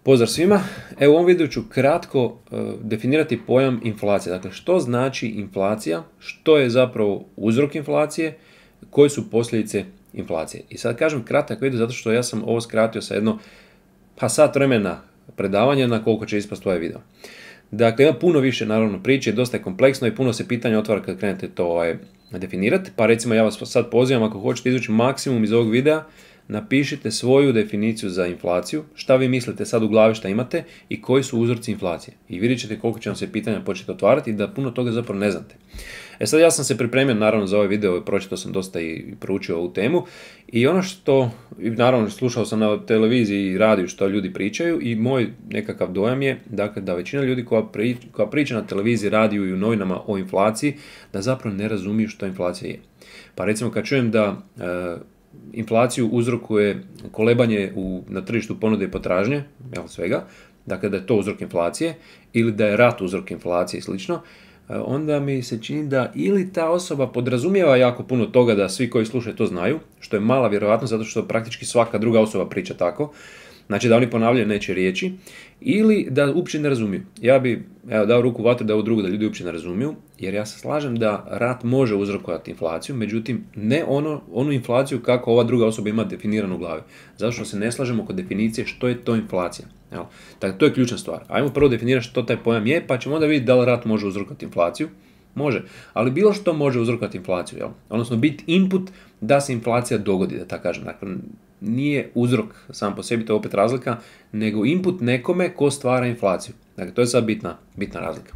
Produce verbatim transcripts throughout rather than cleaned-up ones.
Pozdrav svima, evo u ovom videu ću kratko uh, definirati pojam inflacije. Dakle, što znači inflacija, što je zapravo uzrok inflacije, koje su posljedice inflacije. I sad kažem kratak video zato što ja sam ovo skratio sa jedno pa sat vremena predavanja na koliko će ispast ovaj video. Dakle, ima puno više naravno priče, dosta je kompleksno i puno se pitanja otvara kad krenete to ovaj, definirati. Pa recimo ja vas sad pozivam, ako hoćete izvući maksimum iz ovog videa, napišite svoju definiciju za inflaciju, šta vi mislite sad u glavi šta imate i koji su uzroci inflacije. I vidjet ćete koliko će vam se pitanja početi otvarati i da puno toga zapravo ne znate. E sad ja sam se pripremio naravno za ovaj video i pročitao sam dosta i proučio ovu temu i ono što, naravno slušao sam na televiziji i radiju što ljudi pričaju i moj nekakav dojam je dakle, da većina ljudi koja, pri, koja priča na televiziji, radiju i u novinama o inflaciji, da zapravo ne razumiju što inflacija je. Pa recimo kad čujem da e, inflaciju uzrokuje kolebanje u, na tržištu ponude i potražnje, jel, svega, dakle da je to uzrok inflacije ili da je rat uzrok inflacije i slično, onda mi se čini da ili ta osoba podrazumijeva jako puno toga da svi koji slušaju to znaju, što je mala vjerojatnost zato što praktički svaka druga osoba priča tako, znači da oni ponavljaju neće riječi, ili da uopće ne razumiju. Ja bi evo, dao ruku u vatru da ovo drugo da ljudi uopće ne razumiju, jer ja se slažem da rat može uzrokovati inflaciju, međutim ne ono, onu inflaciju kako ova druga osoba ima definiranu u glavi. Zato što se ne slažemo kod definicije što je to inflacija. Evo, tako, to je ključna stvar. Ajmo prvo definirati što taj pojam je, pa ćemo onda vidjeti da li rat može uzrokovati inflaciju. Može, ali bilo što može uzrokovati inflaciju, jel? Odnosno biti input da se inflacija dogodi, da tako kažem. Dakle, nije uzrok sam po sebi, to je opet razlika, nego input nekome ko stvara inflaciju. Dakle, to je sad bitna, bitna razlika.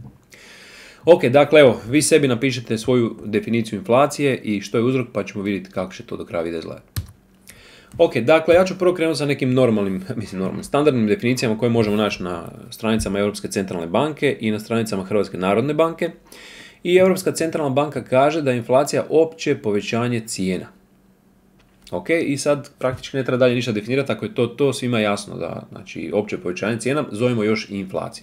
Ok, dakle, evo, vi sebi napišete svoju definiciju inflacije i što je uzrok, pa ćemo vidjeti kako će to do kraja videa izgledati. Ok, dakle, ja ću prvo krenuti sa nekim normalnim, mislim normalnim, standardnim definicijama koje možemo naći na stranicama Europske centralne banke i na stranicama Hrvatske narodne banke. I Europska centralna banka kaže da je inflacija opće povećanje cijena. Ok, i sad praktički ne treba dalje ništa definirati, ako je to, to svima jasno da, znači, opće povećanje cijena, zovemo još i inflaciju.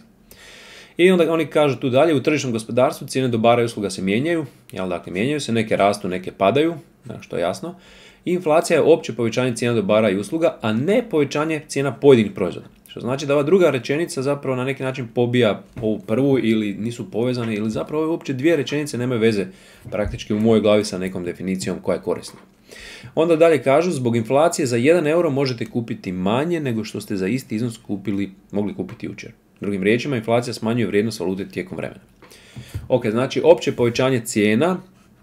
I onda oni kažu tu dalje, u tržišnom gospodarstvu cijene dobara i usluga se mijenjaju, jel, dakle mijenjaju se, neke rastu, neke padaju, što je jasno. I inflacija je opće povećanje cijena dobara i usluga, a ne povećanje cijena pojedinih proizvoda. Što znači da ova druga rečenica zapravo na neki način pobija ovu prvu ili nisu povezane ili zapravo ove uopće dvije rečenice nemaju veze praktički u mojoj glavi sa nekom definicijom koja je korisna. Onda dalje kažu, zbog inflacije za jedan euro možete kupiti manje nego što ste za isti iznos kupili, mogli kupiti jučer. Drugim riječima, inflacija smanjuje vrijednost valute tijekom vremena. Ok, znači opće povećanje cijena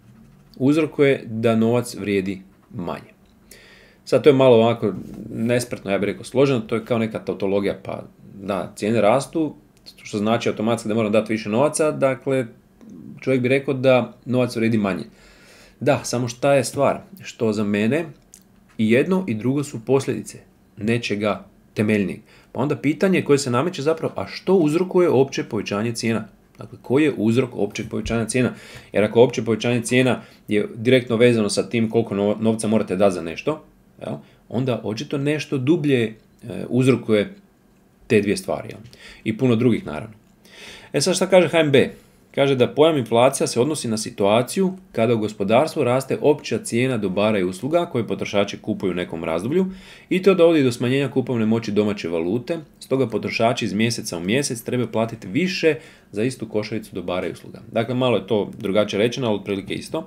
uzrokuje da novac vrijedi manje. Sad to je malo ovako nespretno, ja bih rekao složeno, to je kao neka tautologija, pa da, cijene rastu, što znači automatski da moram dati više novaca, dakle čovjek bi rekao da novac vrijedi manje. Da, samo šta je stvar? Što za mene i jedno i drugo su posljedice nečega temeljnijeg. Pa onda pitanje koje se nameće zapravo, a što uzrokuje opće povećanje cijena? Dakle, koji je uzrok općeg povećanja cijena? Jer ako opće povećanje cijena je direktno vezano sa tim koliko novca morate dati za nešto, jel, onda očito nešto dublje e, uzrokuje te dvije stvari. Jel? I puno drugih naravno. E sad šta kaže H N B? Kaže da pojam inflacija se odnosi na situaciju kada u gospodarstvu raste opća cijena dobara i usluga koje potrošači kupuju u nekom razdoblju i to dovodi do smanjenja kupovne moći domaće valute, stoga potrošači iz mjeseca u mjesec trebaju platiti više za istu košaricu dobara i usluga. Dakle, malo je to drugačije rečeno, ali otprilike isto.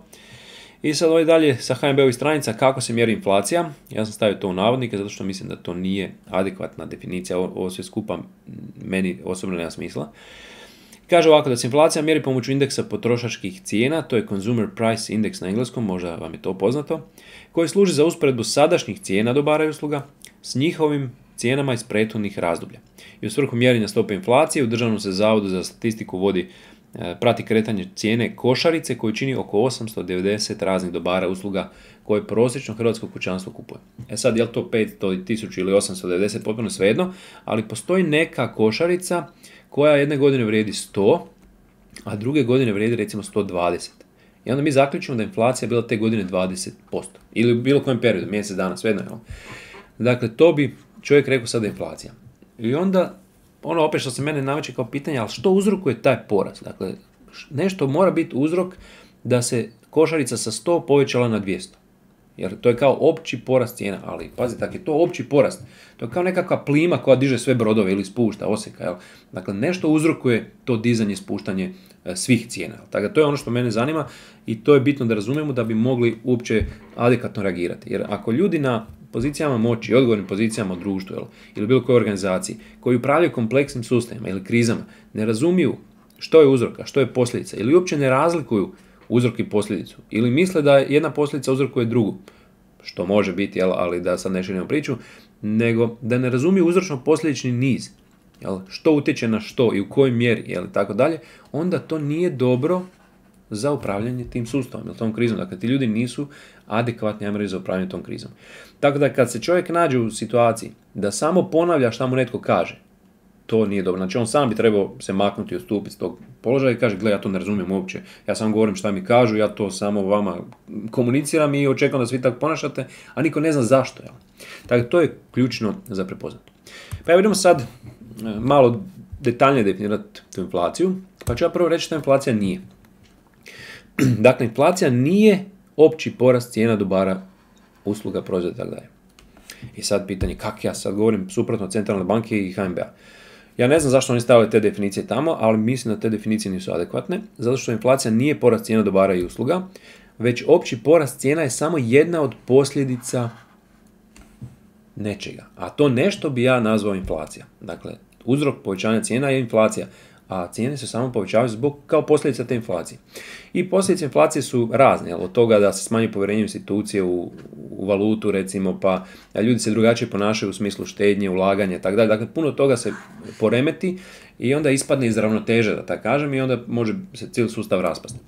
I sad ovaj dalje sa H N B-ovih stranica kako se mjeri inflacija. Ja sam stavio to u navodnike zato što mislim da to nije adekvatna definicija, ovo sve skupa meni osobno nema smisla. Kaže ovako da se inflacija mjeri pomoću indeksa potrošačkih cijena, to je Consumer Price Index na engleskom, možda vam je to poznato, koji služi za usporedbu sadašnjih cijena dobara i usluga s njihovim cijenama iz prethodnih razdoblja. I u svrhu mjerenja stope inflacije u Državnom se zavodu za statistiku vodi prati kretanje cijene košarice koju čini oko osamsto devedeset raznih dobara i usluga koje prosječno hrvatsko kućanstvo kupuje. E sad, je li to petsto, tisuću ili osamsto devedeset, potpuno svejedno, ali postoji neka košarica koja jedne godine vrijedi sto, a druge godine vrijedi recimo sto dvadeset. I onda mi zaključimo da je inflacija bila te godine dvadeset posto. Ili u bilo kojem periodu, mjesec dana, svejedno je. Dakle, to bi čovjek rekao sada inflacija. I onda, ono opet što se mene nameće kao pitanje, ali što uzrokuje taj porast? Dakle, nešto mora biti uzrok da se košarica sa sto povećala na dvjesto. jer to je kao opći porast cijena, ali pazite, ako je to opći porast, to je kao nekakva plima koja diže sve brodove ili spušta, oseka, jel? Dakle, nešto uzrokuje to dizanje i spuštanje svih cijena. Tako da to je ono što mene zanima i to je bitno da razumijemo da bi mogli uopće adekvatno reagirati. Jer ako ljudi na pozicijama moći, odgovornim pozicijama u društvu, jel, ili bilo kojoj organizaciji, koji upravljaju kompleksnim sustavima ili krizama, ne razumiju što je uzrok, a što je posljedica, ili uopće ne razlikuju uzrok i posljedicu, ili misle da jedna posljedica uzrokuje drugu, što može biti, jel, ali da sad ne širimo priču, nego da ne razumiju uzročno-posljedični niz, jel, što utječe na što i u kojoj mjeri, jel, tako dalje, onda to nije dobro za upravljanje tim sustavom, ili tom krizom. Dakle, ti ljudi nisu adekvatni, ajmo reći, za upravljanje tom krizom. Tako da kad se čovjek nađe u situaciji da samo ponavlja šta mu netko kaže, to nije dobro. Znači on sam bi trebao se maknuti i odstupiti s tog položaja i kaže, gle, ja to ne razumijem uopće, ja samo govorim šta mi kažu, ja to samo vama komuniciram i očekujem da svi tako ponašate, a niko ne zna zašto. Jel? Tako to je ključno za prepoznati. Pa evo idemo sad malo detaljnije definirati tu inflaciju, pa ću ja prvo reći što inflacija nije. Dakle, inflacija nije opći porast cijena dobara, usluga, proizvoda i tako dalje. I sad pitanje, kako ja sad govorim suprotno centralne banke i H N B-a. Ja ne znam zašto oni stavili te definicije tamo, ali mislim da te definicije nisu adekvatne, zato što inflacija nije porast cijena dobara i usluga, već opći porast cijena je samo jedna od posljedica nečega. A to nešto bi ja nazvao inflacija. Dakle, uzrok povećanja cijena je inflacija, a cijene se samo povećavaju zbog kao posljedica te inflacije. I posljedice inflacije su razne, od toga da se smanji povjerenje u institucije, u, u valutu recimo, pa ljudi se drugačije ponašaju u smislu štednje, ulaganja i tako dalje. Dakle, puno toga se poremeti i onda ispadne iz ravnoteže, da tako kažem, i onda može se cijeli sustav raspasti.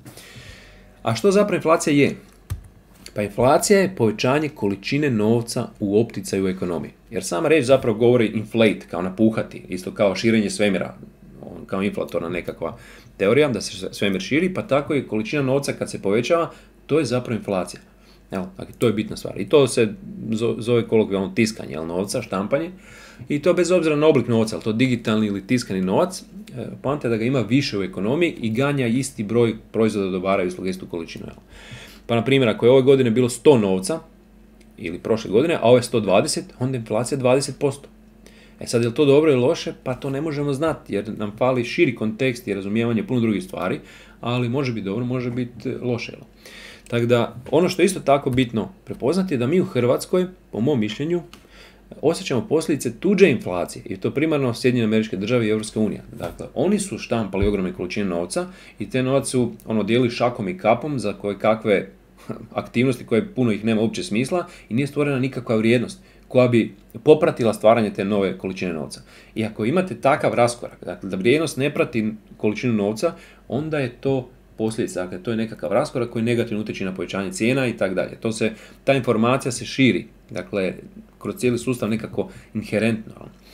A što zapravo inflacija je? Pa inflacija je povećanje količine novca u opticaju u ekonomiji. Jer sama riječ zapravo govori inflate, kao napuhati, isto kao širenje svemira, kao inflatorna nekakva teorija, da se svemir širi, pa tako i količina novca kad se povećava, to je zapravo inflacija. Evo, dakle, to je bitna stvar. I to se zove kolokvijalno tiskanje, jel, novca, štampanje. I to bez obzira na oblik novca, ali to digitalni ili tiskani novac, poanta je da ga ima više u ekonomiji i ganja isti broj proizvoda, dobara i usluga, istu količinu. Jel. Pa na primjer, ako je ove godine bilo sto novca, ili prošle godine, a ove sto dvadeset, onda je inflacija dvadeset posto. E sad, je li to dobro ili loše? Pa to ne možemo znati, jer nam fali širi kontekst i razumijevanje puno drugih stvari, ali može biti dobro, može biti loše. Tako da, ono što je isto tako bitno prepoznati je da mi u Hrvatskoj, po mom mišljenju, osjećamo posljedice tuđe inflacije, i to primarno Sjedinjene Američke Države i Europska unija. Dakle, oni su štampali ogromne količine novca i te novac su ono, dijelili šakom i kapom za koje kakve aktivnosti koje puno ih nema uopće smisla i nije stvorena nikakva vrijednost koja bi popratila stvaranje te nove količine novca. I ako imate takav raskorak, dakle da vrijednost ne prati količinu novca, onda je to posljedica, dakle to je nekakav raskorak koji negativno utječe na povećanje cijena i tako dalje. To se, ta informacija se širi, dakle kroz cijeli sustav nekako inherentno.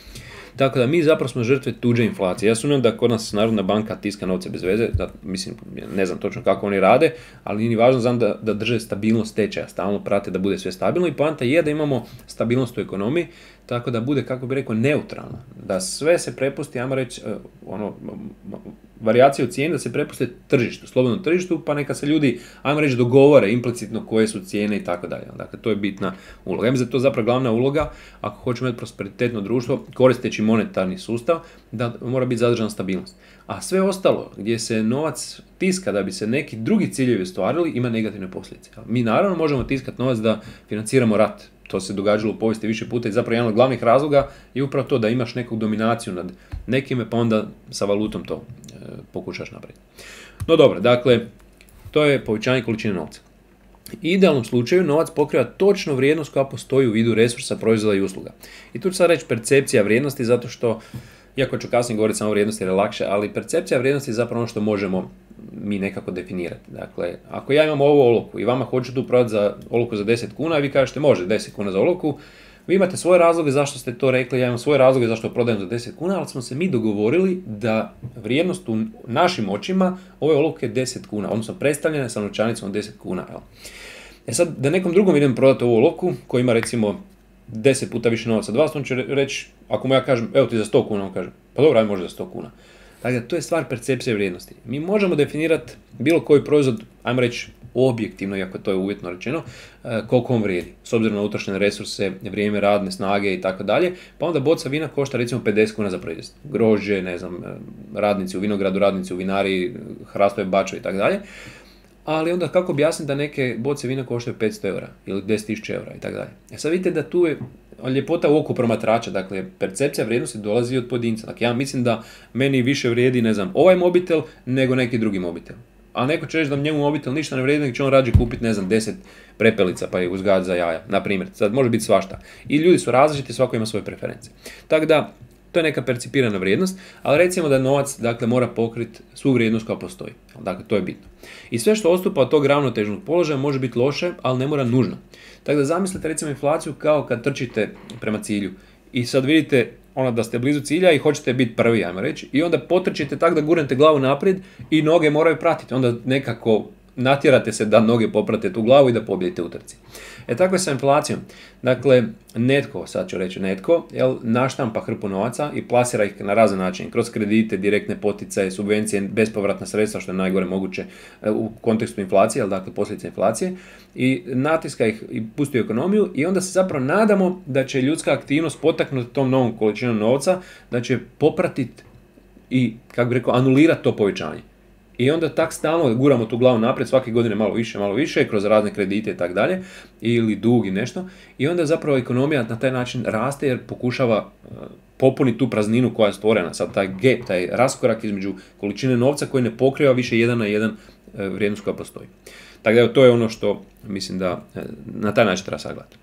Tako da mi zapravo smo žrtve tuđe inflacije. Ja sumnjam da kod nas Narodna banka tiska novce bez veze, da, mislim, ne znam točno kako oni rade, ali nije ni važno, znam da, da drže stabilnost tečaja, stalno prate da bude sve stabilno i poanta je da imamo stabilnost u ekonomiji, tako da bude, kako bi rekao, neutralno. Da sve se prepusti, ajmo reći, ono, varijacije u cijeni, da se prepuste tržištu, slobodnom tržištu, pa neka se ljudi, ajmo reći, dogovore implicitno koje su cijene i tako dalje. Dakle, to je bitna uloga. Ja mislim da je to zapravo glavna uloga, ako hoćemo imati prosperitetno društvo, koristeći monetarni sustav, da mora biti zadržana stabilnost. A sve ostalo, gdje se novac tiska da bi se neki drugi ciljevi ostvarili, ima negativne posljedice. Mi naravno možemo tiskati novac da financiramo rat. To se događalo u povijesti više puta i zapravo jedan od glavnih razloga je upravo to da imaš neku dominaciju nad nekime, pa onda sa valutom to e, pokušaš napraviti. No dobro, dakle, to je povećanje količine novca. U idealnom slučaju novac pokriva točno vrijednost koja postoji u vidu resursa, proizvoda i usluga. I tu ću sad reći percepcija vrijednosti, zato što, iako ću kasnije govoriti samo o vrijednosti jer je lakše, ali percepcija vrijednosti je zapravo ono što možemo mi nekako definirati. Dakle, ako ja imam ovu olovku i vama hoću tu prodati za olovku za deset kuna i vi kažete može deset kuna za olovku, vi imate svoje razloge zašto ste to rekli, ja imam svoje razloge zašto prodajem za deset kuna, ali smo se mi dogovorili da vrijednost u našim očima ove olovke je deset kuna, odnosno predstavljena sa novčanicom od deset kuna. Jel? E sad, da nekom drugom idem prodati ovu olovku koja ima recimo deset puta više novaca od vas, on će reći, ako mu ja kažem, evo ti za sto kuna, on kaže, pa dobro, aj može za sto kuna. Dakle, to je stvar percepcije vrijednosti. Mi možemo definirati bilo koji proizvod, ajmo reći objektivno, iako to je uvjetno rečeno, koliko on vrijedi, s obzirom na utrošene resurse, vrijeme radne snage i tako dalje, pa onda boca vina košta recimo pedeset kuna za proizvest. Grožđe, ne znam, radnici u vinogradu, radnici u vinari, hrastove bačve i tako dalje. Ali onda kako objasniti da neke boce vina koštaju petsto eura ili deset tisuća eura i tako dalje. E sad vidite da tu je ljepota u oku promatrača, dakle percepcija vrijednosti dolazi od pojedinca. Dakle, ja mislim da meni više vrijedi, ne znam, ovaj mobitel nego neki drugi mobitel. A neko će reći da njemu mobitel ništa ne vrijedi, nego će on rađe kupiti, ne znam, deset prepelica pa je uzgajati za jaja, na primjer. Sad može biti svašta. I ljudi su različiti, svako ima svoje preferencije. Tako da, to je neka percipirana vrijednost, ali recimo da novac, dakle, mora pokriti svu vrijednost koja postoji. Dakle, to je bitno. I sve što odstupa od tog ravnotežnog položaja može biti loše, ali ne mora nužno. Tako da zamislite recimo inflaciju kao kad trčite prema cilju i sad vidite ono da ste blizu cilja i hoćete biti prvi, ajmo reći, i onda potrčite tako da gurnete glavu naprijed i noge moraju pratiti. Onda nekako natjerate se da noge poprate tu glavu i da pobijedite u trci. E tako je sa inflacijom. Dakle, netko, sad ću reći netko, jel, naštampa hrpu novaca i plasira ih na razne načine, kroz kredite, direktne poticaje, subvencije, bespovratna sredstva, što je najgore moguće u kontekstu inflacije, jel, dakle posljedice inflacije, i natiska ih i pusti u ekonomiju i onda se zapravo nadamo da će ljudska aktivnost potaknuti tom novom količinom novca, da će popratiti i, kako bih rekao, anulirati to povećanje. I onda tak stalno guramo tu glavu naprijed, svake godine malo više, malo više, kroz razne kredite i tako dalje, ili dug i nešto. I onda zapravo ekonomija na taj način raste jer pokušava popuniti tu prazninu koja je stvorena. Sad taj gap, taj raskorak između količine novca koji ne pokriva više jedan na jedan vrijednost koja postoji. Tako da to je ono što mislim da na taj način treba sagledati.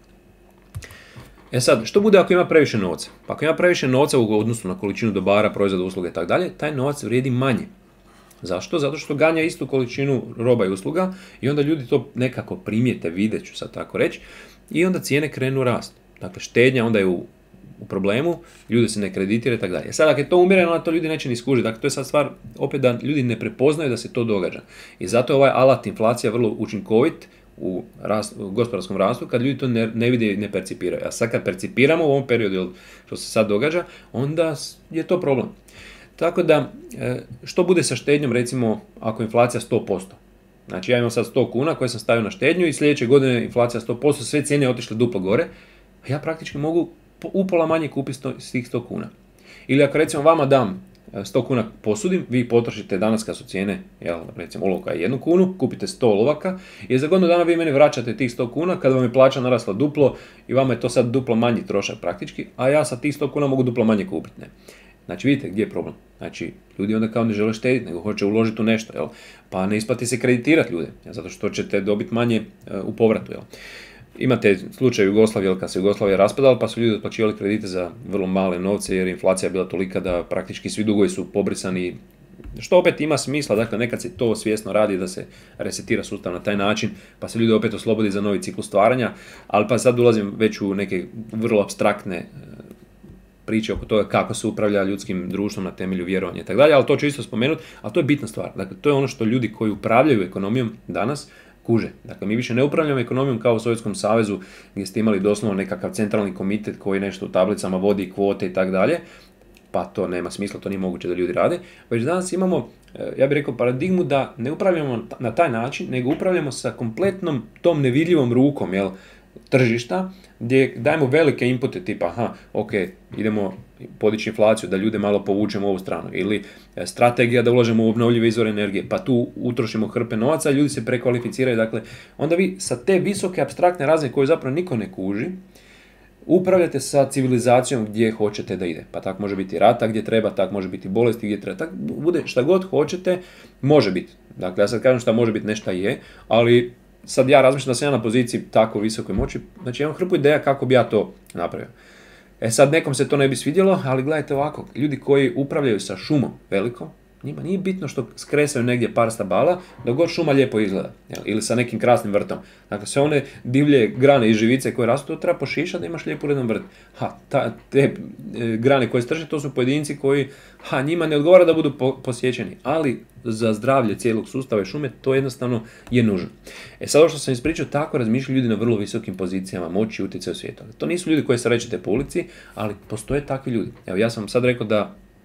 E sad, što bude ako ima previše novca? Pa ako ima previše novca u odnosu na količinu dobara, proizvoda, usluge i tako dalje, taj novac vrijedi manje. Zašto? Zato što ganja istu količinu roba i usluga i onda ljudi to nekako primijete, vidjet ću sad tako reći, i onda cijene krenu rast. Dakle, štednja onda je u, u problemu, ljudi se ne kreditiraju i tako dalje. Sad, ako je to umjereno, to ljudi neće ni skužiti. Dakle, to je sad stvar opet da ljudi ne prepoznaju da se to događa. I zato je ovaj alat inflacija vrlo učinkovit u, rast, u gospodarskom rastu, kad ljudi to ne, ne vide i ne percipiraju. A sad kad percipiramo u ovom periodu što se sad događa, onda je to problem. Tako da, što bude sa štednjom, recimo, ako je inflacija sto posto? Znači, ja imam sad sto kuna koje sam stavio na štednju i sljedeće godine inflacija sto posto, sve cijene otišle duplo gore, a ja praktički mogu upola manje kupiti s tih sto kuna. Ili ako recimo vama dam sto kuna posudim, vi potrošite danas kad su cijene, jel, recimo olovka je jednu kunu, kupite sto olovaka i za godinu dana vi meni vraćate tih sto kuna kada vam je plaća narasla duplo i vama je to sad duplo manji trošak praktički, a ja sa tih sto kuna mogu duplo manje kupiti. Ne? Znači vidite gdje je problem. Znači ljudi onda kao ne žele štediti, nego hoće uložiti u nešto, jel? Pa ne isplati se kreditirati ljude, jel? Zato što ćete dobiti manje uh, u povratu. Jel? Imate slučaj Jugoslavije, kad se Jugoslavija raspadala, pa su ljudi otplaćivali kredite za vrlo male novce jer inflacija je bila tolika da praktički svi dugovi su pobrisani, što opet ima smisla. Dakle, nekad se to svjesno radi da se resetira sustav na taj način, pa se ljudi opet oslobodi za novi ciklus stvaranja, ali pa sad ulazim već u neke vrlo apstraktne priče oko toga kako se upravlja ljudskim društvom na temelju vjerovanja i tako dalje, ali to ću isto spomenuti, ali to je bitna stvar. Dakle, to je ono što ljudi koji upravljaju ekonomijom danas kuže. Dakle, mi više ne upravljamo ekonomijom kao u Sovjetskom savezu gdje ste imali doslovno nekakav centralni komitet koji nešto u tablicama vodi kvote i tako dalje, pa to nema smisla, to nije moguće da ljudi rade. Već danas imamo, ja bih rekao, paradigmu da ne upravljamo na taj način, nego upravljamo sa kompletnom tom nevidljivom rukom, jel, tržišta, gdje dajemo velike inpute tipa, aha, ok, idemo podići inflaciju, da ljude malo povučemo u ovu stranu, ili strategija da ulažemo u obnovljive izvore energije, pa tu utrošimo hrpe novaca, ljudi se prekvalificiraju, dakle, onda vi sa te visoke apstraktne razine koje zapravo niko ne kuži, upravljate sa civilizacijom gdje hoćete da ide. Pa tako može biti rata gdje treba, tako može biti bolesti gdje treba, tako bude šta god hoćete, može biti. Dakle, ja sad kažem šta može biti, nešto je, ali sad ja razmišljam da sam ja na poziciji tako visokoj moći, znači imam hrpu ideja kako bi ja to napravio. E sad nekom se to ne bi svidjelo, ali gledajte ovako, ljudi koji upravljaju sa šumom velikom, njima nije bitno što skresaju negdje par stabala, dok god šuma lijepo izgleda, jel? Ili sa nekim krasnim vrtom. Dakle, sve one divlje grane i živice koje rastu, to treba pošišati da imaš lijepo uredan vrt. Ha, ta, te e, grane koje strže, to su pojedinci koji, ha, njima ne odgovara da budu po, posjećeni, ali za zdravlje cijelog sustava i šume to jednostavno je nužno. E sad, ovo što sam ispričao, tako razmišljaju ljudi na vrlo visokim pozicijama moći i utjecaju u svijetu. To nisu ljudi koji se rećete po ulici, ali postoje takvi ljudi. Evo, ja sam sad rekao da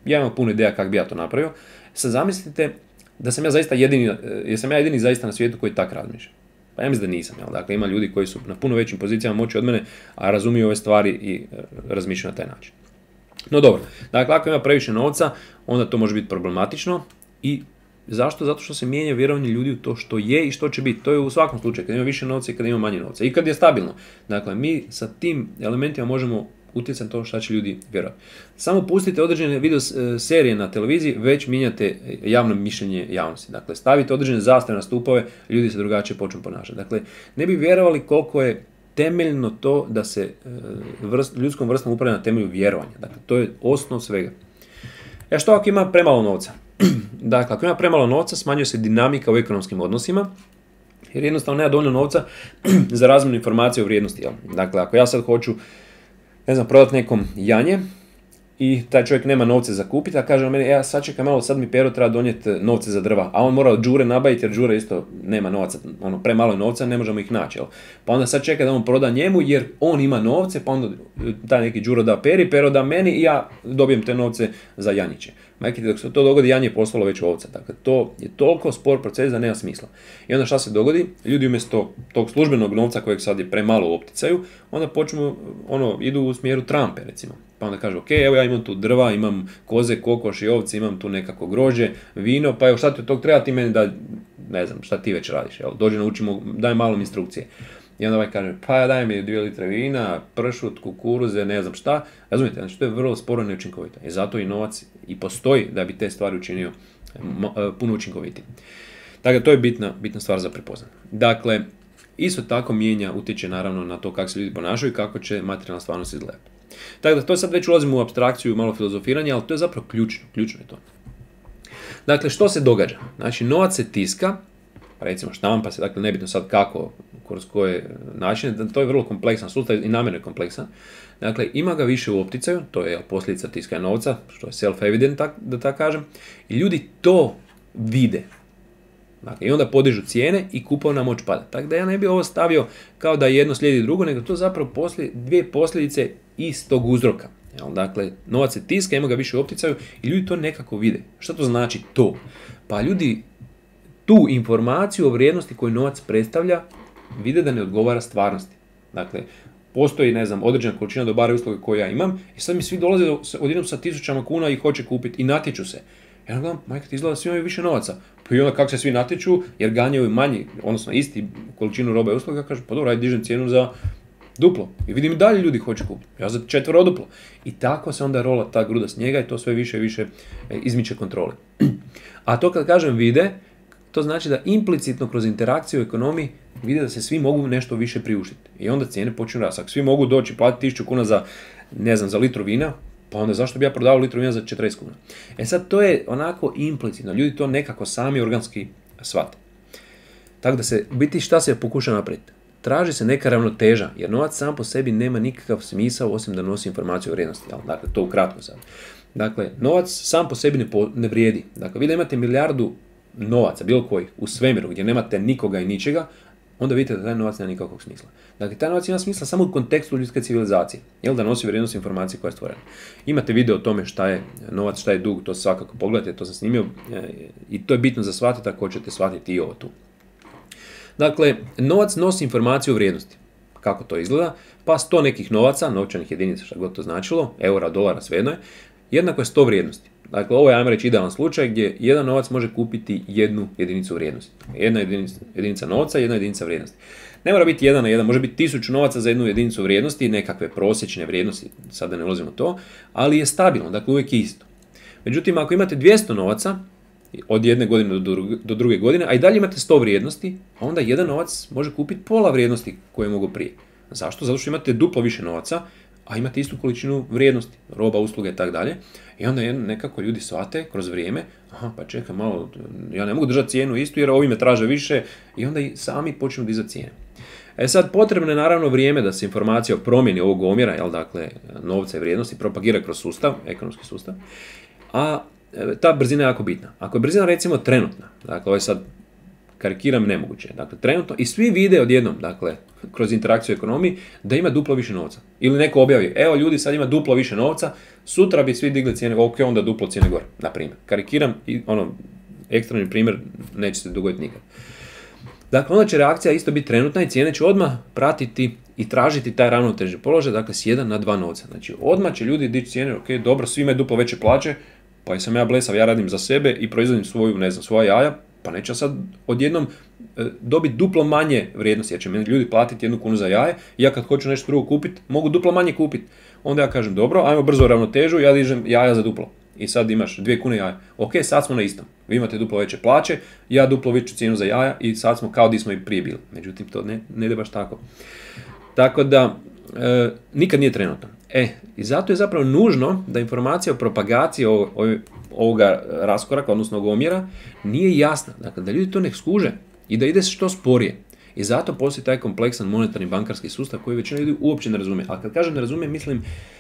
Ja imam puno ideja kako bi ja to napravio. Sad zamislite da sam ja zaista jedini, jesam ja jedini zaista na svijetu koji tak razmišlja. Pa ja mislim da nisam, jel? Dakle ima ljudi koji su na puno većim pozicijama moći od mene, a razumiju ove stvari i razmišljaju na taj način. No dobro, dakle ako ima previše novca, onda to može biti problematično. I zašto? Zato što se mijenja vjerovanje ljudi u to što je i što će biti. To je u svakom slučaju, kad ima više novca i kad ima manje novca. I kad je stabilno. Dakle, mi sa tim elementima možemo utjecati na to šta će ljudi vjerovati. Samo pustite određene video serije na televiziji, već mijenjate javno mišljenje javnosti. Dakle, stavite određene zastave na stupove, ljudi se drugačije počnu ponašati. Dakle, ne bi vjerovali koliko je temeljno to da se vrst, ljudskom vrstom upravlja na temelju vjerovanja. Dakle, to je osnov svega. E što ako ima premalo novca? Dakle, ako ima premalo novca, smanjuje se dinamika u ekonomskim odnosima, jer jednostavno nema dovoljno novca za razmjenu informacije o vrijednosti. Jel? Dakle, ako ja sad hoću, ne znam, prodati nekom janje i taj čovjek nema novce za kupiti, a kaže on meni, ja sad čekaj malo, sad mi Pero treba donijeti novce za drva, a on mora od Đure nabaviti jer Đure isto nema novaca, ono, premalo je novca, ne možemo ih naći. Jel? Pa onda sad čeka da on proda njemu jer on ima novce, pa onda taj neki Đuro da Peri, Pero da meni i ja dobijem te novce za janjiće. Majkite, dok se to dogodi, janje je postalo već ovca. Dakle, to je toliko spor proces da nema smisla. I onda šta se dogodi? Ljudi umjesto tog službenog novca kojeg sad je premalo u opticaju, onda počnu, ono, idu u smjeru trampe, recimo. Pa onda kažu, ok, evo ja imam tu drva, imam koze, kokoš i ovce, imam tu nekako grožđe, vino, pa evo šta ti od tog treba, ti meni da, ne znam, šta ti već radiš, jel? Dođi naučimo, daj malo instrukcije. I onda ovaj kaže, pa daj mi dvije litre vina, pršut, kukuruze, ne znam šta. Razumijete, znači to je vrlo sporo i neučinkovito. I zato i novac i postoji da bi te stvari učinio puno učinkovitije. Dakle, to je bitna, bitna stvar za prepoznat. Dakle, isto tako mijenja, utječe naravno na to kako se ljudi ponašaju i kako će materijalna stvarnost izgledati. Tako da, to sad već ulazimo u apstrakciju, malo filozofiranje, ali to je zapravo ključno, ključno je to. Dakle, što se događa? Znači, novac se tiska, recimo štampa se, dakle nebitno sad kako, kroz koje načine, to je vrlo kompleksan sustav i namjerno je kompleksan. Dakle, ima ga više u opticaju, to je posljedica tiskanja novca, što je self-evident, tak, da tako kažem, i ljudi to vide. Dakle, i onda podižu cijene i kupovna moć pada. Tako da ja ne bi ovo stavio kao da jedno slijedi drugo, nego to zapravo posljed, dvije posljedice istog uzroka. Dakle, novac se tiska, ima ga više u opticaju i ljudi to nekako vide. Što to znači to? Pa ljudi tu informaciju o vrijednosti koju novac predstavlja vide da ne odgovara stvarnosti. Dakle, postoji, ne znam, određena količina dobara i usluge koju ja imam i sad mi svi dolaze odjednom sa tisućama kuna i hoće kupiti i natječu se. Ja gledam, majka ti izgleda da svi imaju više novaca. Pa i onda kako se svi natječu, jer ganjaju manji, odnosno isti količinu roba i usluga, kažu, pa dobro, ajde dižem cijenu za duplo. I vidim i dalje ljudi hoće kupiti. Ja za četvoro duplo. I tako se onda rola ta gruda s njega i to sve više i više izmiče kontrole. A to kad kažem vide, to znači da implicitno kroz interakciju u ekonomiji vide da se svi mogu nešto više priuštiti. I onda cijene počnu rasti. Ako svi mogu doći platiti tisuću kuna za, ne znam, za litru vina, pa onda zašto bi ja prodavao litru vina za četrdeset kuna? E sad to je onako implicitno. Ljudi to nekako sami organski shvate. Tako da se, biti šta se pokuša napraviti? Traži se neka ravnoteža, jer novac sam po sebi nema nikakav smisao osim da nosi informaciju o vrijednosti. Dakle, to ukratko sad. Dakle, novac sam po sebi ne, po, ne vrijedi. Dakle, vi da imate milijardu novaca, bilo koji, u svemiru, gdje nemate nikoga i ničega, onda vidite da taj novac nema nikakvog smisla. Dakle, taj novac ima smisla samo u kontekstu ljudske civilizacije, jel, da nosi vrijednost informacije koja je stvorena. Imate video o tome šta je novac, šta je dug, to svakako pogledajte, to sam snimio i to je bitno za shvatiti ako ćete shvatiti i ovo tu. Dakle, novac nosi informaciju o vrijednosti. Kako to izgleda? Pa sto nekih novaca, novčanih jedinica, šta god to značilo, eura, dolara, svejedno je, jednako je sto vrijednosti. Dakle, ovo je, ajmo reći, idealan slučaj gdje jedan novac može kupiti jednu jedinicu vrijednosti. Jedna jedinica, jedinica novca, jedna jedinica vrijednosti. Ne mora biti jedan na jedan, može biti tisuću novaca za jednu jedinicu vrijednosti, nekakve prosječne vrijednosti, sada ne ulazimo to, ali je stabilno, dakle uvijek je isto. Međutim, ako imate dvjesto novaca, od jedne godine do druge, do druge godine, a i dalje imate sto vrijednosti, onda jedan novac može kupiti pola vrijednosti koje mogu prije. Zašto? Zato što imate duplo više novaca, a imate istu količinu vrijednosti, roba, usluge i tako dalje. I onda nekako ljudi shvate kroz vrijeme, aha, pa čekaj malo, ja ne mogu držati cijenu istu jer ovi me traže više i onda i sami počnu dizati cijene. E sad, potrebno je naravno vrijeme da se informacija o promjeni ovog omjera, jel, dakle, novca i vrijednosti, propagira kroz sustav, ekonomski sustav, a ta brzina je jako bitna. Ako je brzina recimo trenutna, dakle ovo je sad karikiram, nemoguće. Dakle, trenutno, i svi vide odjednom, dakle, kroz interakciju u ekonomiji, da ima duplo više novca. Ili neko objavi, evo ljudi, sad ima duplo više novca, sutra bi svi digli cijene, ok, onda duplo cijene gore, na primjer. Karikiram i ono, ekstremni primjer, neće se dogoditi nikad. Dakle, onda će reakcija isto biti trenutna i cijene će odmah pratiti i tražiti taj ravnotežni položaj, dakle, s jedan na dva novca. Znači, odmah će ljudi dići cijene, ok, dobro, svi imaju duplo veće plaće, pa i sam ja blesav, ja radim za sebe i proizvodim svoju, ne znam, svoja jaja, pa neću sad odjednom e, dobiti duplo manje vrijednosti, jer će mi ljudi platiti jednu kunu za jaje, i ja kad hoću nešto drugo kupiti, mogu duplo manje kupiti. Onda ja kažem, dobro, ajmo brzo ravnotežu, ja dižem jaja za duplo. I sad imaš dvije kune jaja. Ok, sad smo na istom. Vi imate duplo veće plaće, ja duplo veću cijenu za jaja i sad smo kao di smo i prije bili. Međutim, to ne, ne ide baš tako. Tako da, e, nikad nije trenutno. E, i zato je zapravo nužno da informacija o propagaciji ovog, ovoga raskoraka, odnosno ovog omjera, nije jasna. Dakle, da ljudi to ne skuže i da ide što sporije. I zato postoji taj kompleksan monetarni bankarski sustav koji većina ljudi uopće ne razumije. A kad kažem ne razumije, mislim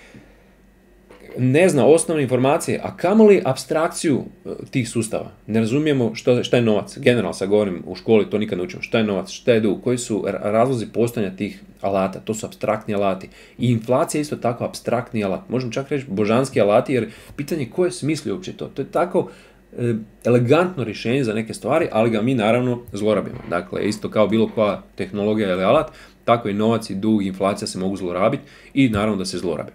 ne zna osnovne informacije, a kamoli apstrakciju tih sustava. Ne razumijemo što, šta je novac. Generalno sad govorim, u školi to nikad ne učimo. Šta je novac, šta je dug, koji su razlozi postojanja tih alata. To su apstraktni alati. I inflacija je isto tako apstraktni alat. Možemo čak reći božanski alati, jer pitanje je ko je smislio uopće to. To je tako e, elegantno rješenje za neke stvari, ali ga mi naravno zlorabimo. Dakle, isto kao bilo koja tehnologija ili alat, tako i novac i dug i inflacija se mogu zlorabiti i naravno da se zlorabe.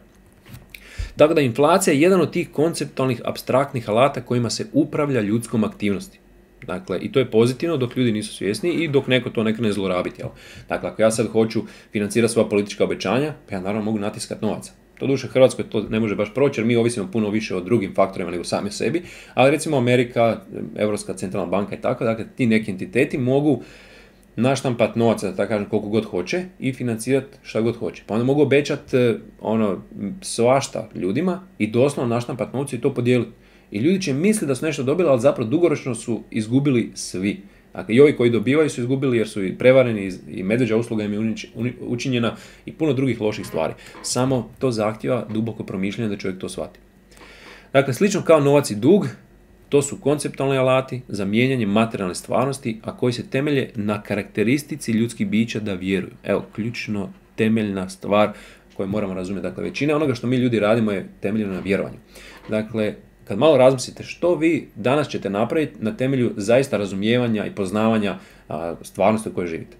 Tako da inflacija je jedan od tih konceptualnih apstraktnih alata kojima se upravlja ljudskom aktivnosti. Dakle, i to je pozitivno dok ljudi nisu svjesni i dok neko to ne krene zlorabiti. Jel? Dakle, ako ja sad hoću financirati svoja politička obećanja, pa ja naravno mogu natiskati novaca. To duše Hrvatskoj to ne može baš proći jer mi ovisimo puno više o drugim faktorima nego sami sebi, ali recimo Amerika, Europska centralna banka i tako, dakle ti neki entiteti mogu naštampat novaca, da tako kažem, koliko god hoće i financirati šta god hoće. Pa onda mogu obećati ono, svašta ljudima i doslovno naštampat novce i to podijeliti. I ljudi će misliti da su nešto dobili, ali zapravo dugoročno su izgubili svi. Dakle, i ovi koji dobivaju su izgubili jer su i prevareni i medvjeđa usluga im je učinjena i puno drugih loših stvari. Samo to zahtjeva duboko promišljanje da čovjek to shvati. Dakle, slično kao novac i dug, to su konceptualni alati za mijenjanje materijalne stvarnosti, a koji se temelje na karakteristici ljudskih bića da vjeruju. Evo, ključno temeljna stvar koju moramo razumjeti. Dakle, većina onoga što mi ljudi radimo je temeljeno na vjerovanju. Dakle, kad malo razmislite što vi danas ćete napraviti na temelju zaista razumijevanja i poznavanja a, stvarnosti u kojoj živite.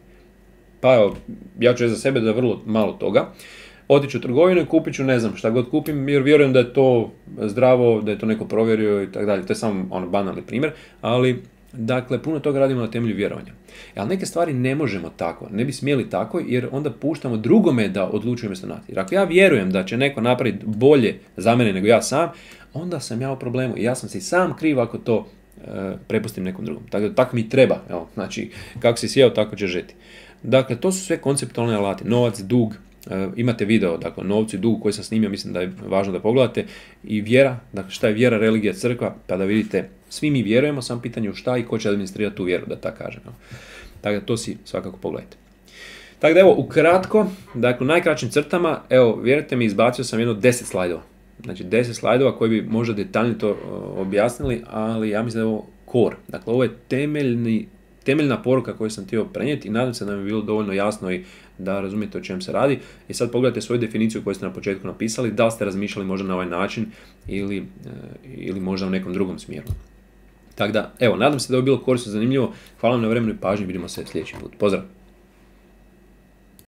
Pa evo, ja ću za sebe da je vrlo malo toga. Otiću u trgovinu i kupit ću ne znam šta god kupim jer vjerujem da je to zdravo, da je to neko provjerio i tako dalje. To je samo ono banalni primjer, ali dakle puno toga radimo na temelju vjerovanja. Ali neke stvari ne možemo tako, ne bi smjeli tako jer onda puštamo drugome da odlučuje umjesto nas. Jer ako ja vjerujem da će neko napraviti bolje za mene nego ja sam, onda sam ja u problemu i ja sam si sam kriv ako to e, prepustim nekom drugom. Tako da tako mi treba, evo, znači kako si sjeo tako će žeti. Dakle, to su sve konceptualne alati, novac, dug, e, imate video, dakle, novcu i dugu koji sam snimio, mislim da je važno da pogledate, i vjera, dakle šta je vjera, religija, crkva, pa da vidite, svi mi vjerujemo, sam pitanje u šta i ko će administrirati tu vjeru, da tako kažem. Tako da to si svakako pogledajte. Tako da evo, ukratko, dakle, u najkraćim crtama, evo, vjerujte mi, izbacio sam jedno deset slajdova. Znači deset slajdova koji bi možda detaljnije to objasnili, ali ja mislim da je ovo core. Dakle, ovo je temeljni, temeljna poruka koju sam htio prenijeti i nadam se da mi je bilo dovoljno jasno i da razumijete o čem se radi. I sad pogledajte svoju definiciju koju ste na početku napisali, da li ste razmišljali možda na ovaj način ili, ili možda u nekom drugom smjeru. Tako da, evo, nadam se da je bilo korisno, zanimljivo. Hvala vam na vremenu i pažnji, vidimo se sljedeći put. Pozdrav!